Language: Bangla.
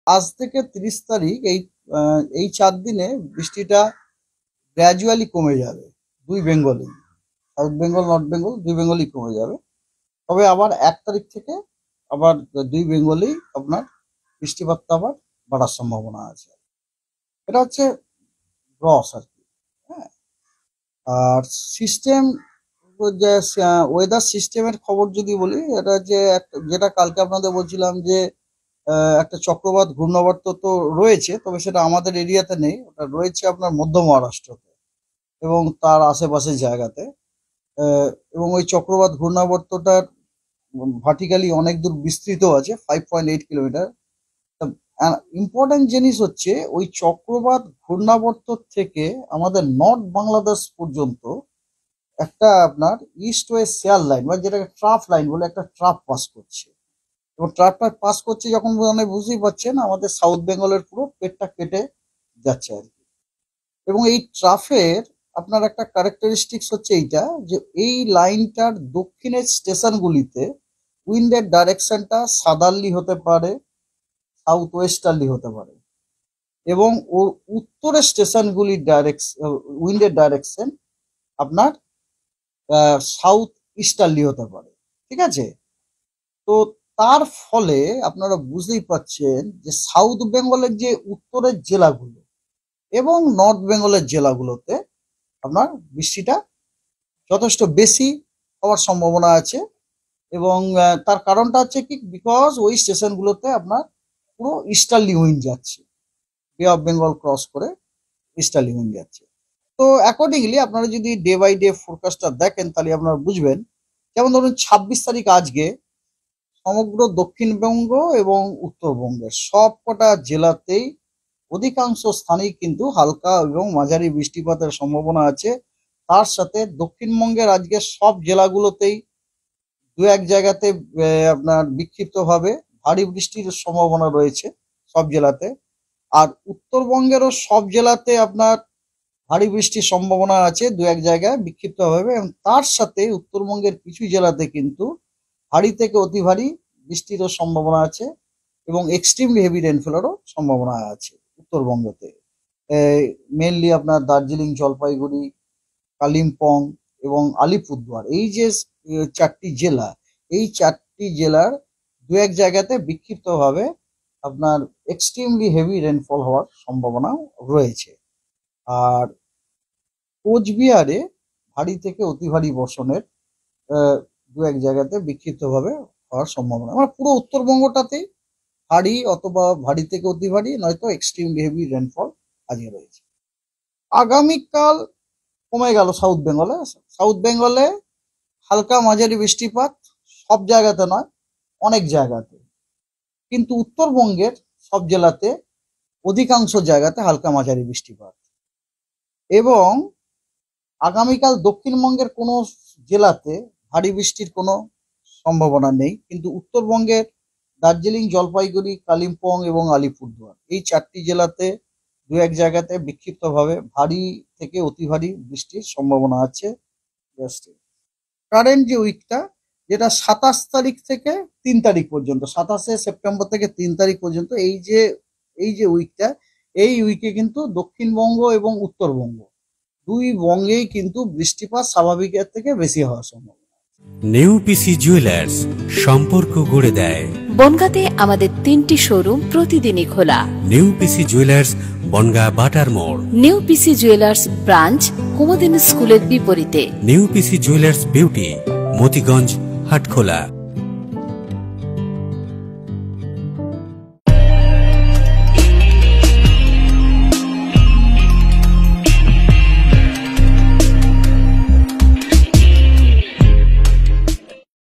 আজ থেকে 30 তারিখ এই 4 দিনে বৃষ্টিটা গ্র্যাজুয়ালি কমে যাবে। দুই বেঙ্গলেই, সাউথ বেঙ্গল, নর্থ বেঙ্গল, দুই বেঙ্গলই কমে যাবে। তবে আবার 1 তারিখ থেকে আবার দুই বেঙ্গলেই আপনার বৃষ্টিপাতটা আবার বাড়ার সম্ভাবনা আছে। এটা হচ্ছে গ্রস আর কি। হ্যাঁ, আর সিস্টেম, যে ওয়েদার সিস্টেমের খবর যদি বলি, এটা যে যেটা কালকে আপনাদের বলছিলাম যে একটা চক্রবাত ঘূর্ণাবর্ত তো রয়েছে, তবে সেটা আমাদের এরিয়াতে নেই, ওটা রয়েছে আপনার মধ্য মহারাষ্ট্রতে এবং তার আশেপাশের জায়গাতে। এবং ওই চক্রবাত ঘূর্ণাবর্তটার ভার্টিক্যালি অনেক দূর বিস্তৃত আছে, 5.8 কিলোমিটার। ইম্পর্টেন্ট জিনিস হচ্ছে ওই চক্রবাত ঘূর্ণাবর্ত থেকে আমাদের নর্থ বাংলাদেশ পর্যন্ত একটা আপনার ইস্ট ওয়েস্ট শেয়ার লাইন, বা যেটাকে ট্রাফ লাইন বলে, একটা ট্রাফ পাস করছে। এবং ট্রাফটা পাস করছে যখন, মানে বুঝতেই পারছেন আমাদের সাউথ বেঙ্গলের পুরো পেটটা কেটে যাচ্ছে আর কি। এবং এই ট্রাফের আপনার একটা ক্যারেক্টারিস্টিক্স হচ্ছে এইটা, যে এই লাইনটার দক্ষিণের স্টেশনগুলিতে উইন্ডের ডাইরেকশনটা সাদার্লি হতে পারে, সাউথ ওয়েস্টার্লি হতে পারে, এবং ওর উত্তরের স্টেশনগুলির উইন্ডের ডাইরেকশন আপনার সাউথ ইস্টার্লি হতে পারে। ঠিক আছে? তো তার ফলে আপনারা বুঝতেই পাচ্ছেন যে সাউথ বেঙ্গলের যে উত্তরের জেলাগুলো এবং নর্থ বেঙ্গলের জেলাগুলোতে আপনার বৃষ্টিটা যথেষ্ট বেশি হওয়ার সম্ভাবনা আছে। এবং তার কারণটা হচ্ছে কি, বিকজ ওই স্টেশনগুলোতে আপনার পুরো ইস্টার্লি উইন্ড যাচ্ছে, বে অফ বেঙ্গল ক্রস করে ইস্টার্লি উইন্ড যাচ্ছে। তো অ্যাকর্ডিংলি আপনারা যদি ডে বাই ডে ফোরকাস্টটা দেখেন, তাহলে আপনারা বুঝবেন। যেমন ধরুন 26 তারিখ আজকে সমগ্র দক্ষিণবঙ্গ এবং উত্তরবঙ্গের সবকটা জেলাতেই অধিকাংশ স্থানেই কিন্তু হালকা এবং মাঝারি বৃষ্টিপাতের সম্ভাবনা আছে। তার সাথে দক্ষিণবঙ্গের আজকে সব জেলাগুলোতেই দু এক জায়গাতে আপনার বিক্ষিপ্তভাবে ভারী বৃষ্টির সম্ভাবনা রয়েছে সব জেলাতে। আর উত্তরবঙ্গেরও সব জেলাতে আপনার ভারী বৃষ্টির সম্ভাবনা আছে দু এক জায়গায় বিক্ষিপ্তভাবে, এবং তার সাথে উত্তরবঙ্গের কিছু জেলাতে কিন্তু ভারী থেকে অতি ভারী বৃষ্টিরও সম্ভাবনা আছে এবং এক্সট্রিমলি হেভি রেনফলেরও সম্ভাবনা আছে উত্তরবঙ্গতে। মেনলি আপনার দার্জিলিং, জলপাইগুড়ি, কালিম্পং এবং আলিপুরদুয়ার, এই যে 4টি জেলা, এই 4টি জেলার দু এক জায়গাতে বিক্ষিপ্তভাবে আপনার এক্সট্রিমলি হেভি রেনফল হওয়ার সম্ভাবনা রয়েছে। আর কোচবিহারে ভারী থেকে অতি ভারী বর্ষণের দু এক জায়গাতে বিক্ষিপ্তভাবে হওয়ার সম্ভাবনা। মানে পুরো উত্তরবঙ্গটাতেই ভারী অথবা ভারী থেকে অতি ভারী, নয়তো এক্সট্রিমলি হেভি রেনফল আজকে রয়েছে। আগামীকাল কমে গেল সাউথ বেঙ্গলে। সাউথ বেঙ্গলে হালকা মাঝারি বৃষ্টিপাত, সব জায়গাতে নয়, অনেক জায়গাতে। কিন্তু উত্তরবঙ্গের সব জেলাতে অধিকাংশ জায়গাতে হালকা মাঝারি বৃষ্টিপাত। এবং আগামীকাল দক্ষিণবঙ্গের কোনো জেলাতে ভারী বৃষ্টির কোনো সম্ভাবনা নেই, কিন্তু উত্তরবঙ্গের দার্জিলিং, জলপাইগুড়ি, কালিম্পং এবং আলিপুরদুয়ার, এই 4টি জেলাতে দু এক জায়গাতে বিক্ষিপ্তভাবে ভারী থেকে অতি ভারী বৃষ্টির সম্ভাবনা আছে। কারেন্ট যে উইকটা, যেটা 27 তারিখ থেকে 3 তারিখ পর্যন্ত, 27শে সেপ্টেম্বর থেকে 3 তারিখ পর্যন্ত, এই যে উইকটা, এই উইকে কিন্তু দক্ষিণবঙ্গ এবং উত্তরবঙ্গ দুই বঙ্গেই কিন্তু বৃষ্টিপাত স্বাভাবিকের থেকে বেশি হওয়ার সম্ভাবনা। নেউপিসি জুয়েলার্স, সম্পর্ক গড়ে দেয়। বনগাঁতে আমাদের 3টি শোরুম প্রতিদিনই খোলা। নেউপিসি জুয়েলার্স, বনগাঁ বাটার মোড়। নেউপিসি জুয়েলার্স ব্রাঞ্চ কুমুদিনী স্কুলের বিপরীতে। নেউপিসি জুয়েলার্স বিউটি, মতিগঞ্জ, হাটখোলা।